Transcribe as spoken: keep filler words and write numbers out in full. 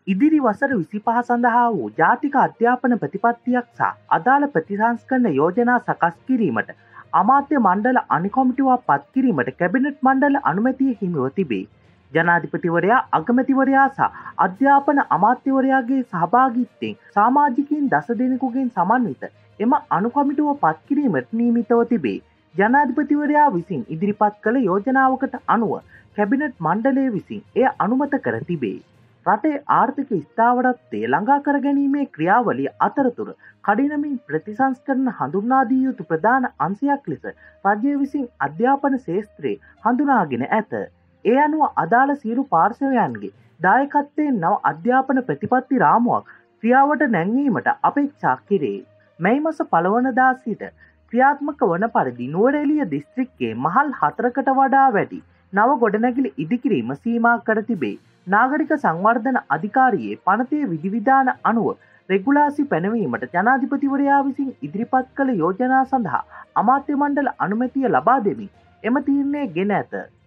ඉදිරි වසර විසිපහ සඳහා වූ ජාතික අධ්‍යාපන ප්‍රතිපත්තියක් සහ අදාළ ප්‍රතිසංස්කරණ යෝජනා සකස් කිරීමට අමාත්‍ය මණ්ඩල අනිකොමිටුවක් පත් කිරීමට කැබිනට් මණ්ඩල අනුමැතිය හිමිව තිබේ. ජනාධිපතිවරයා අගමැතිවරයා සහ අධ්‍යාපන අමාත්‍යවරයාගේ සහභාගීත්වයෙන් සමාජිකයින් දස දෙනෙකුගෙන් සමන්විත එම අනුකොමිටුව පත් කිරීමට නියමිතව තිබේ. ජනාධිපතිවරයා විසින් ඉදිරිපත් කළ යෝජනාවකට අනුව කැබිනට් මණ්ඩලය විසින් එය අනුමත කර තිබේ. රටේ ආර්ථික ස්ථාවරත්වය ළඟා කර ගැනීමේ ක්‍රියාවලිය අතරතුර කඩිනමින් ප්‍රතිසංස්කරණ හඳුන්වා දී යුතු ප්‍රධාන අංශයක් ලෙස රජය විසින් අධ්‍යාපන ශාස්ත්‍රයේ හඳුනාගෙන ඇත. ඒ අනුව අදාළ සියලු පාර්ශවයන්ගේ දායකත්වයෙන් නව අධ්‍යාපන ප්‍රතිපත්ති රාමුවක් ක්‍රියාවට නැංවීමට අපේක්ෂා කෙරේ. මැයි මාස පළවනදා සිට ක්‍රියාත්මක වන පරිදි නුවරඑළිය දිස්ත්‍රික්කයේ මහල් හතරකට වඩා වැඩි නව ගොඩනැගිලි ඉදිකිරීම සීමා කර තිබේ. නාගරික සංවර්ධන අධිකාරියේ පනතේ විධිවිධාන අනුව රෙගුලාසි පැනවීමට ජනාධිපතිවරයා විසින් ඉදිරිපත් කළ යෝජනා සඳහා අමාත්‍ය මණ්ඩල අනුමැතිය ලබා දෙමින් එම තීරණය ගෙන ඇත.